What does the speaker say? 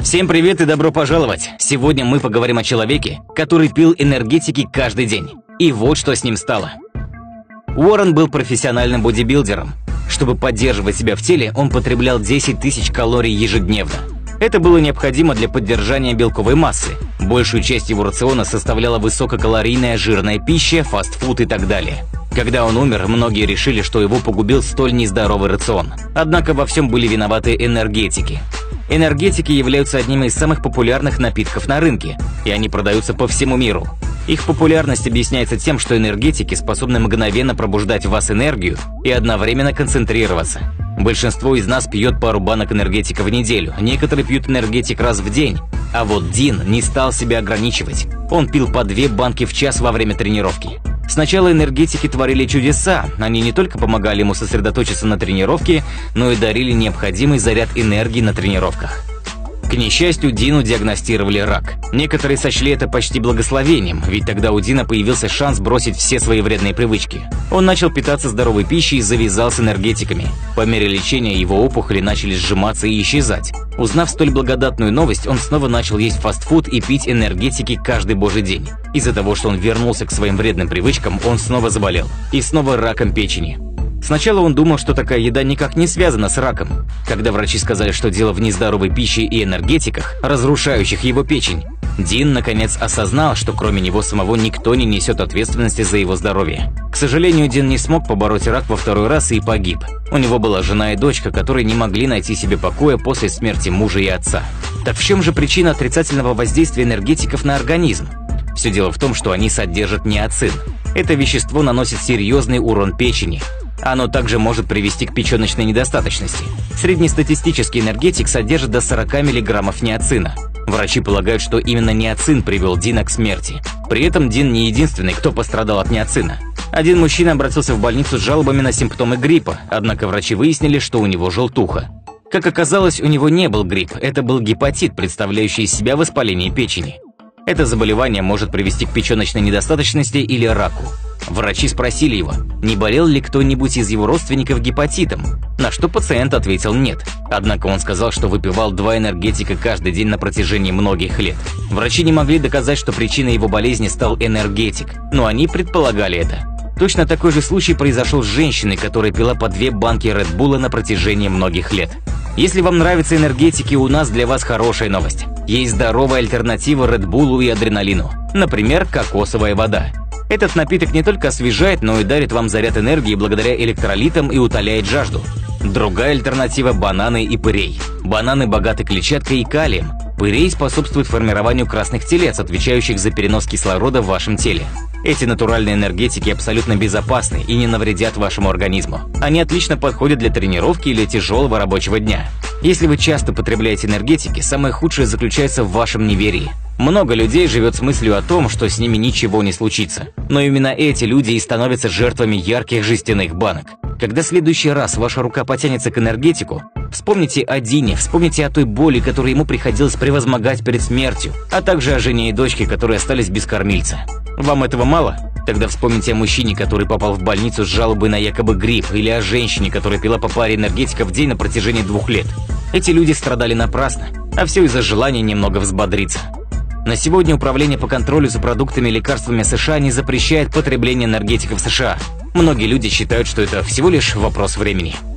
Всем привет и добро пожаловать! Сегодня мы поговорим о человеке, который пил энергетики каждый день. И вот что с ним стало. Уоррен был профессиональным бодибилдером. Чтобы поддерживать себя в теле, он потреблял 10 тысяч калорий ежедневно. Это было необходимо для поддержания белковой массы. Большую часть его рациона составляла высококалорийная жирная пища, фастфуд и так далее. Когда он умер, многие решили, что его погубил столь нездоровый рацион. Однако во всем были виноваты энергетики. Энергетики являются одним из самых популярных напитков на рынке, и они продаются по всему миру. Их популярность объясняется тем, что энергетики способны мгновенно пробуждать в вас энергию и одновременно концентрироваться. Большинство из нас пьет пару банок энергетика в неделю, некоторые пьют энергетик раз в день. А вот Дин не стал себя ограничивать. Он пил по 2 банки в час во время тренировки. Сначала энергетики творили чудеса, они не только помогали ему сосредоточиться на тренировке, но и дарили необходимый заряд энергии на тренировках. К несчастью, Дину диагностировали рак. Некоторые сочли это почти благословением, ведь тогда у Дина появился шанс бросить все свои вредные привычки. Он начал питаться здоровой пищей и завязал с энергетиками. По мере лечения его опухоли начали сжиматься и исчезать. Узнав столь благодатную новость, он снова начал есть фастфуд и пить энергетики каждый божий день. Из-за того, что он вернулся к своим вредным привычкам, он снова заболел. И снова раком печени. Сначала он думал, что такая еда никак не связана с раком. Когда врачи сказали, что дело в нездоровой пище и энергетиках, разрушающих его печень, Дин наконец осознал, что кроме него самого никто не несет ответственности за его здоровье. К сожалению, Дин не смог побороть рак во второй раз и погиб. У него была жена и дочка, которые не могли найти себе покоя после смерти мужа и отца. Так в чем же причина отрицательного воздействия энергетиков на организм? Все дело в том, что они содержат ниацин. Это вещество наносит серьезный урон печени. Оно также может привести к печеночной недостаточности. Среднестатистический энергетик содержит до 40 мг ниацина. Врачи полагают, что именно ниацин привел Дина к смерти. При этом Дин не единственный, кто пострадал от ниацина. Один мужчина обратился в больницу с жалобами на симптомы гриппа, однако врачи выяснили, что у него желтуха. Как оказалось, у него не был грипп, это был гепатит, представляющий из себя воспаление печени. Это заболевание может привести к печеночной недостаточности или раку. Врачи спросили его, не болел ли кто-нибудь из его родственников гепатитом, на что пациент ответил нет. Однако он сказал, что выпивал 2 энергетика каждый день на протяжении многих лет. Врачи не могли доказать, что причиной его болезни стал энергетик, но они предполагали это. Точно такой же случай произошел с женщиной, которая пила по 2 банки Red Bull на протяжении многих лет. Если вам нравятся энергетики, у нас для вас хорошая новость. Есть здоровая альтернатива Red Bull и адреналину. Например, кокосовая вода. Этот напиток не только освежает, но и дарит вам заряд энергии благодаря электролитам и утоляет жажду. Другая альтернатива – бананы и пырей. Бананы богаты клетчаткой и калием. Пырей способствует формированию красных телец, отвечающих за перенос кислорода в вашем теле. Эти натуральные энергетики абсолютно безопасны и не навредят вашему организму. Они отлично подходят для тренировки или тяжелого рабочего дня. Если вы часто потребляете энергетики, самое худшее заключается в вашем неверии. Много людей живет с мыслью о том, что с ними ничего не случится. Но именно эти люди и становятся жертвами ярких жестяных банок. Когда в следующий раз ваша рука потянется к энергетику, вспомните о Дине, вспомните о той боли, которую ему приходилось превозмогать перед смертью, а также о жене и дочке, которые остались без кормильца. Вам этого мало? Тогда вспомните о мужчине, который попал в больницу с жалобой на якобы грипп, или о женщине, которая пила по паре энергетиков в день на протяжении 2 лет. Эти люди страдали напрасно, а все из-за желания немного взбодриться. На сегодня Управление по контролю за продуктами и лекарствами США не запрещает потребление энергетиков в США. Многие люди считают, что это всего лишь вопрос времени.